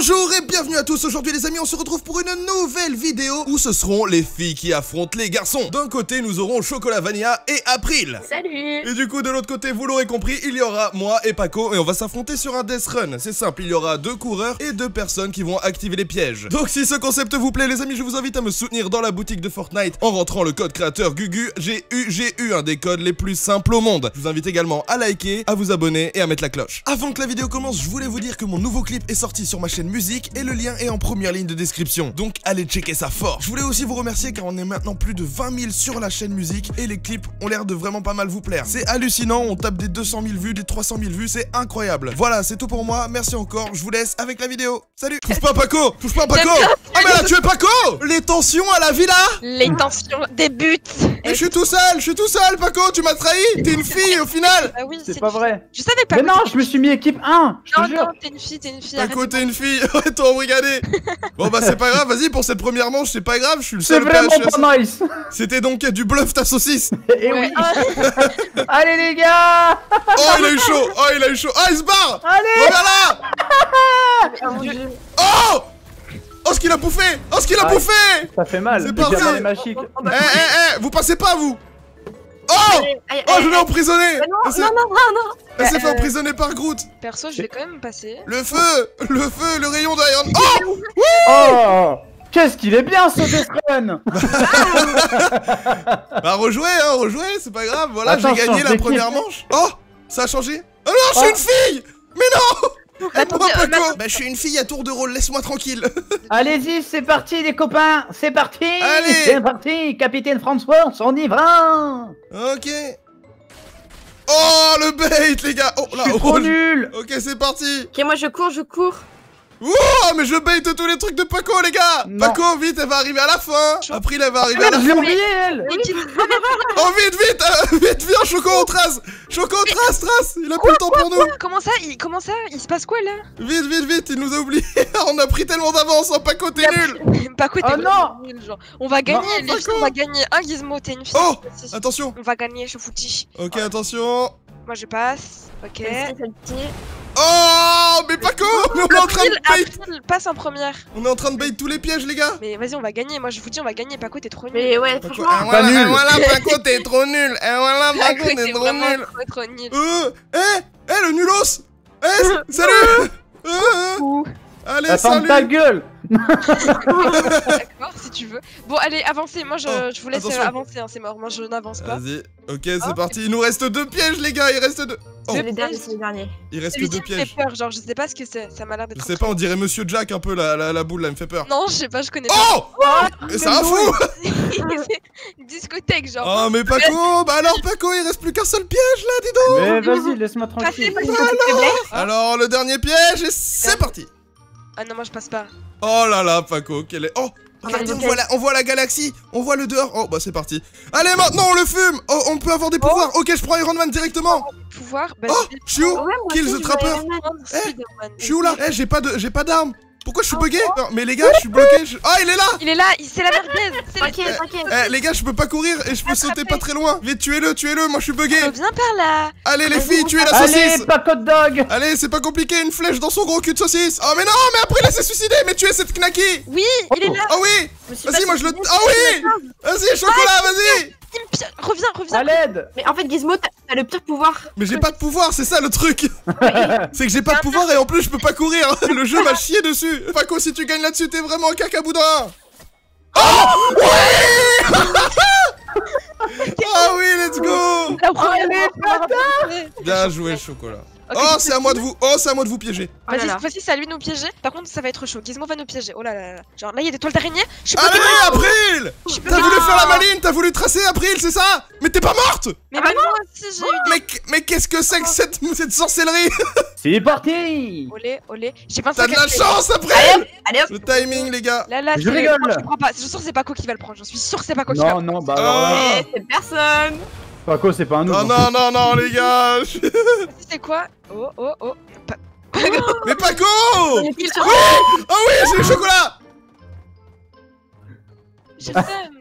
Bonjour et bienvenue à tous. Aujourd'hui les amis, on se retrouve pour une nouvelle vidéo où ce seront les filles qui affrontent les garçons. D'un côté nous aurons Chocolat Vanilla et April. Salut. Et du coup de l'autre côté, vous l'aurez compris, il y aura moi et Paco et on va s'affronter sur un death run. C'est simple, il y aura 2 coureurs et 2 personnes qui vont activer les pièges. Donc si ce concept vous plaît les amis, je vous invite à me soutenir dans la boutique de Fortnite en rentrant le code créateur Gugu. J'ai eu un des codes les plus simples au monde. Je vous invite également à liker, à vous abonner et à mettre la cloche. Avant que la vidéo commence, je voulais vous dire que mon nouveau clip est sorti sur ma chaîne musique et le lien est en première ligne de description. Donc allez checker ça fort. Je voulais aussi vous remercier car on est maintenant plus de 20 000 sur la chaîne musique et les clips ont l'air de vraiment pas mal vous plaire. C'est hallucinant, on tape des 200 000 vues, des 300 000 vues, c'est incroyable. Voilà, c'est tout pour moi, merci encore, je vous laisse avec la vidéo. Salut. Touche pas Paco, touche pas Paco. Ah mais là tu es Paco. Les tensions à la villa. Les tensions débutent. Mais je suis tout seul Paco, tu m'as trahi. T'es une fille au final. Ah oui, c'est pas vrai. Je savais pas. Mais non, je me suis mis équipe 1. Je te jure. Non, t'es une fille. Paco, t'es une fille. Ouais, t'as embrigadé. Bon bah c'est pas grave, vas-y pour cette première manche, c'est pas grave, je suis le seul. C'est vraiment pas nice. C'était donc du bluff ta saucisse. Et oui. Allez les gars. Oh il a eu chaud. Ah il se barre. Allez. Regarde là. Oh. Oh ce qu'il a bouffé. Ça fait mal. C'est parti. Vous passez pas vous. Oh je l'ai emprisonné. Non. Elle s'est fait emprisonner par Groot. Perso, je vais quand même passer. Le feu, le rayon d'Iron. Oh qu'est-ce qu'il est bien ce Death Run. Bah rejouez, c'est pas grave. Voilà, j'ai gagné la première manche. Oh, ça a changé. Oh non, je suis une fille. Mais non. Attendez, Bah je suis une fille à tour de rôle, laisse-moi tranquille. Allez-y, c'est parti les copains. C'est parti. Allez. C'est parti, capitaine François, on y va. Ok. Oh le bait les gars. Oh là, Je suis trop nul. Ok c'est parti. Ok, moi je cours. Oh mais je bait tous les trucs de Paco les gars. Non. Paco vite, elle va arriver à la fin. April elle va arriver à la Je fin. l'ai oublié elle. Oh vite, viens Choco on trace. Choco trace. Il a plus le temps pour nous. Comment ça? Il se passe quoi là? Vite, il nous a oubliés. On a pris tellement d'avance, hein. Paco t'es nul. Paco, t'es non. nul genre. On va gagner, Non, les filles, on va gagner. Un Gizmo, t'es une fille. Oh attention. On va gagner, je foutis. Ok attention. Moi je passe. Ok. Oh mais Paco, on est en train de bait. April passe en première. On est en train de bait tous les pièges les gars. Mais vas-y, on va gagner. Moi je vous dis, on va gagner. Paco, t'es trop nul. Mais ouais, Paco, franchement, Pas nul. voilà Paco t'es trop nul. Voilà Paco Paco, t'es t'es trop vraiment nul. trop nul. Le nulos. Salut. Allez Attends ta salut. gueule. D'accord, si tu veux. Bon, allez, avancez. Moi, je vous laisse attention. avancer. Hein, c'est mort. Moi, je n'avance pas. Vas-y. Ok c'est parti. Il nous reste 2 pièges les gars. Il reste 2. Oh. c'est le dernier. Il reste Celui-ci 2 me fait pièges. peur. Genre, je sais pas ce que c'est. Ça m'a l'air d'être. Je sais pas, on dirait Monsieur Jack un peu la boule là, elle me fait peur. Non, je sais pas, je connais Oh c'est un fou. pas. Une discothèque, genre. Oh mais Paco, bah alors Paco, il reste plus qu'un seul piège là, dis donc. Mais vas-y, laisse-moi tranquille. Alors le dernier piège et c'est parti. Ah non, moi, je passe pas. Oh là là Paco, quel est... Oh regardez, on voit la galaxie, on voit le dehors. Oh bah c'est parti. Allez maintenant on le fume. Oh on peut avoir des pouvoirs. Ok je prends Iron Man directement. Pouvoir. Bah, Oh je suis où? Ouais, moi Kill aussi, the je trapper. voulais Spider-Man. Je suis où là? J'ai pas d'armes. Pourquoi je suis bugué? Non, mais les gars je suis bloqué. Ah il est là. Il est là, c'est la merguez. T'inquiète. Les gars je peux pas courir et je peux sauter pas très loin. Vite tuez-le, moi je suis bugué. Viens par là. Allez les filles, tuez la Allez, saucisse. Paco de dog. Allez c'est pas compliqué, une flèche dans son gros cul de saucisse. Oh mais non, mais après il s'est suicidé. Mais tuez cette knacky. Oui, il est là. Oh oui. Vas-y moi je le... Ah oui. Vas-y chocolat, vas-y. Reviens. À l'aide. Mais en fait, Gizmo, t'as le pire pouvoir. Mais j'ai pas de pouvoir, c'est ça le truc. C'est que j'ai pas de pouvoir et en plus je peux pas courir. Le jeu m'a chié dessus. Paco, si tu gagnes là-dessus, t'es vraiment un cacaboudin. Oh oui. Ah oui, let's go. Bien joué, chocolat. Oh, c'est à moi de vous piéger. Vas-y, c'est à lui de nous piéger. Par contre, ça va être chaud. Gizmo va nous piéger. Oh là là. Genre là, il y a des toiles d'araignée. Je suis Allez, bloquée. April. T'as voulu faire la maline, t'as voulu tracer April, c'est ça? Mais t'es pas morte. Mais moi aussi, j'ai eu Mais qu'est-ce que c'est que cette sorcellerie? C'est parti. Olé. J'ai 25 T'as de la chance, April. Allez hop. Le timing, les gars. Là, Je rigole. Je comprends pas. Je suis sûr que c'est Paco qui va le prendre. J'en suis sûr que c'est Paco qui va le prendre. Non, bah alors là, Eh, c'est personne. Paco, c'est pas un nous. Oh non, les gars. C'est quoi? Oh. Mais Paco. Il est pile sur Oh oui, j'ai le chocolat. J'ai faim.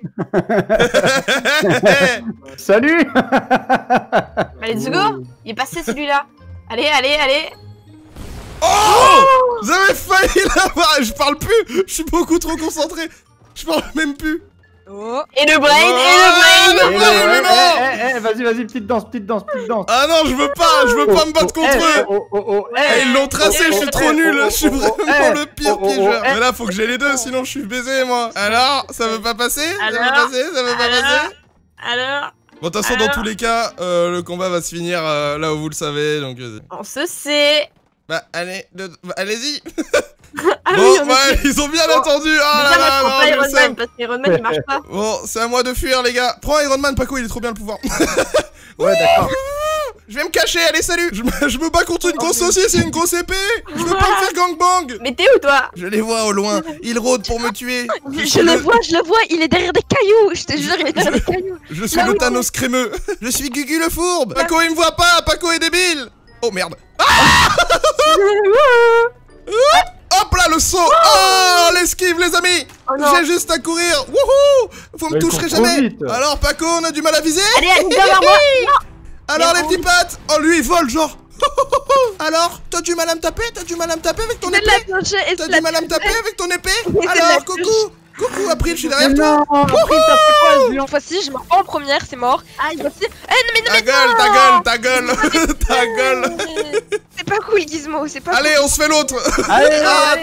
Salut. Allez, let's go. Il est passé celui-là. Allez. Oh, vous avez failli là-bas. Je parle plus. Je suis beaucoup trop concentré. Je parle même plus. Oh. Et le brain, et le brain. Mais non. Vas-y, petite danse. Ah non, je veux pas me battre contre eux. Eh, ils l'ont tracé, je suis trop nul. Je suis vraiment le pire piégeur. Mais là, faut que j'ai les deux, sinon je suis baisé, moi. Alors, ça veut pas passer? Ça veut pas passer? Alors. Bon, de toute façon, dans tous les cas, le combat va se finir là où vous le savez, donc... On se sait. Bah, allez-y. Ah bon, oui, on ouais, ils ont bien attendu. Ah Déjà, là là, moi, je prends pas je Iron le sais. Man parce qu'Iron Man il marche pas. Bon, c'est à moi de fuir, les gars. Prends Iron Man, Paco, il est trop bien le pouvoir. Ouais, d'accord. Je vais me cacher, allez, salut. Je me bats contre une grosse saucisse et une grosse épée. Je veux pas me faire gangbang. Mais t'es où, toi? Je les vois au loin, ils rôdent pour me tuer. Je le vois, il est derrière des cailloux. Je te jure, il est derrière des cailloux. Je suis le Thanos crémeux. Je suis Gugu le fourbe. Paco, il me voit pas. Paco est débile. Oh merde. Hop là, le saut. Oh, l'esquive, les amis. Oh non. J'ai juste à courir. Wouhou. Vous me Mais toucherez il court trop jamais. vite. Alors, Paco, on a du mal à viser. Allez, viens vers moi. Alors, Mais les petits pattes. Oh, lui, il vole, genre. Alors, t'as du mal à me taper? T'as du mal à me taper avec ton Il épée? l'a cloché et T'as l'a du mal à me taper avec ton épée? Il l'a Alors, touché. coucou, April, je suis Mais derrière toi. non, après, t'as fait quoi, Julien? Cette fois-ci, je meurs pas en première, c'est mort. Aïe. Cette fois-ci. Eh, Ta gueule. Ta gueule. C'est pas cool, Gizmo, c'est pas cool. Allez, on se fait l'autre. Allez,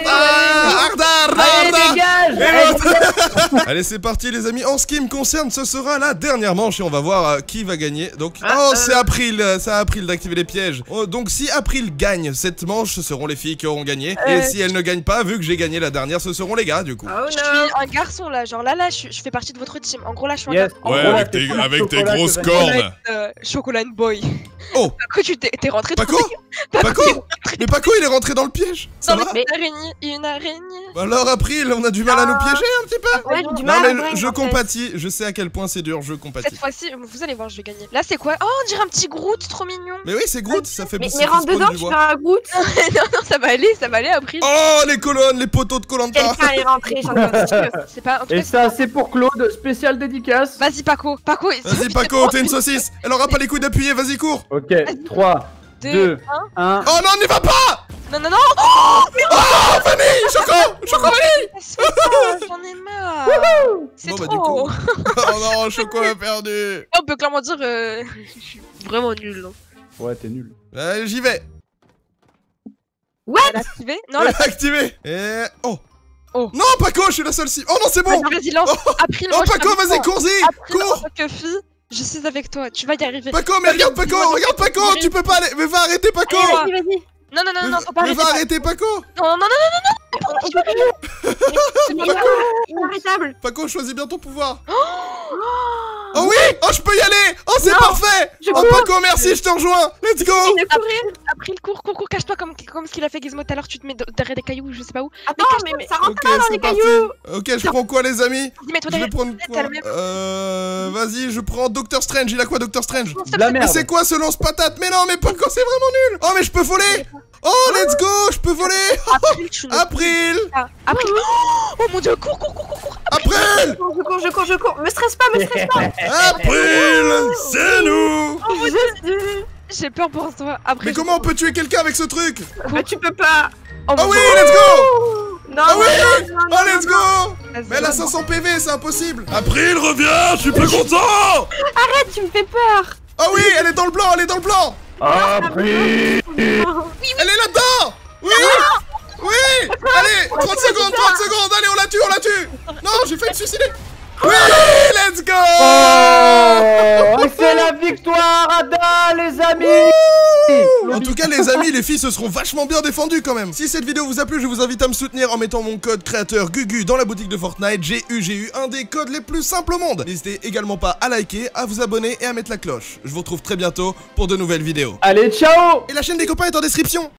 Arda. dégage. Allez, c'est parti, les amis. En ce qui me concerne, ce sera la dernière manche et on va voir qui va gagner. Donc, c'est April. C'est à April d'activer les pièges. Oh, donc, si April gagne cette manche, ce seront les filles qui auront gagné. Et si elle ne gagne pas, vu que j'ai gagné la dernière, ce seront les gars, du coup. Oh Je non. suis un garçon là, genre là, je fais partie de votre team. En gros, là, je suis un Yes. garçon. Ouais, Voilà, avec t'es tes, pas avec le tes chocolat grosses que cornes. Chocolat Boy. Oh. Paco, t'es rentré Paco Paco Mais Paco, il est rentré dans le piège. Ça va? Une araignée. Alors, April, on a du mal à nous piéger un petit peu. Ouais, j'ai du Non, mal. mais ouais, je en fait. compatis. Je sais à quel point c'est dur, je compatis. Cette fois-ci, vous allez voir, je vais gagner. Là, c'est quoi? Oh, on dirait un petit Groot, trop mignon. Mais oui, c'est Groot, ça fait Mais ça rentre fait spawn dedans, du tu bois. fais un Groot. Non, ça va aller, April. Oh, les colonnes, les poteaux de Koh-Lanta. Quelqu'un est rentré, j'en ai sûr. C'est pas. En tout Et cas, ça, c'est pour Claude, spécial dédicace. Vas-y, Paco. Vas-y, Paco, t'es une saucisse. Elle aura pas les couilles d'appuyer, vas-y, cours. Ok, 3, 2, 1. Oh non, n'y va pas. Non. Oh, Fanny, Choco, Vanille. Laisse faire ça, j'en ai marre. C'est Bon, bah, trop. Oh non, Choco a perdu. On peut clairement dire, je suis vraiment nulle. Ouais, t'es nul. J'y vais. Elle a activé? Non, Elle elle a a activé. Et... Oh. Oh. Non, Paco, je suis la seule cible. Oh non, c'est bon. Vas-y, lance. April, Oh, moi, je suis Paco, avec vas-y, toi. cours-y. April, en Cours. tant que fille, je suis avec toi. Tu vas y arriver. Paco, mais regarde Paco, tu peux pas aller. Mais va arrêter Paco. Allez, vas-y. Non, faut pas Mais arrêter. va arrêter Paco. Non. Inarrêtable. Paco, choisis bien ton pouvoir. Oh oui. Oh, je peux y aller. Oh, c'est Non, parfait. je Oh, cours. Paco, merci, je te rejoins. Let's go. Il est courir. April, cours, cache-toi comme ce qu'il a fait Gizmo tout à l'heure. Tu te mets derrière des cailloux, je sais pas où. Attends, mais ça rentre Ok, pas dans c'est les parti. cailloux. Ok, je prends quoi, les amis? Vas-y, mets-toi Je vais derrière. prendre quoi? T'as le même. Vas-y, je prends Doctor Strange. Il a quoi, Doctor Strange? De la Mais merde. c'est quoi ce lance-patate? Mais non, mais Paco, c'est vraiment nul. Oh, mais je peux voler. Oh, let's go, je peux voler. April, tu ne April. pas. April. Oh mon dieu, cours. April. Je cours. Me stresse pas. April, c'est nous. J'ai peur pour toi. Après, Mais comment on peut tuer quelqu'un avec ce truc? Bah, tu peux pas. Oh, Ah oui, let's go. Non, Ah oui. non, Oh, let's go. vas-y. Mais elle a 500 PV, c'est impossible. April, reviens, je suis pas content. Arrête, tu me fais peur. Ah oui, elle est dans le blanc, Après. Elle est là-dedans. Oui. Oui. Allez, 30 secondes, allez, on la tue. Non, j'ai failli me suicider. Oui, let's go. Oh, c'est la victoire, Ada, les amis. En tout cas, les amis, les filles se seront vachement bien défendues quand même. Si cette vidéo vous a plu, je vous invite à me soutenir en mettant mon code créateur Gugu dans la boutique de Fortnite. GUGU, un des codes les plus simples au monde. N'hésitez également pas à liker, à vous abonner et à mettre la cloche. Je vous retrouve très bientôt pour de nouvelles vidéos. Allez, ciao. Et la chaîne des copains est en description.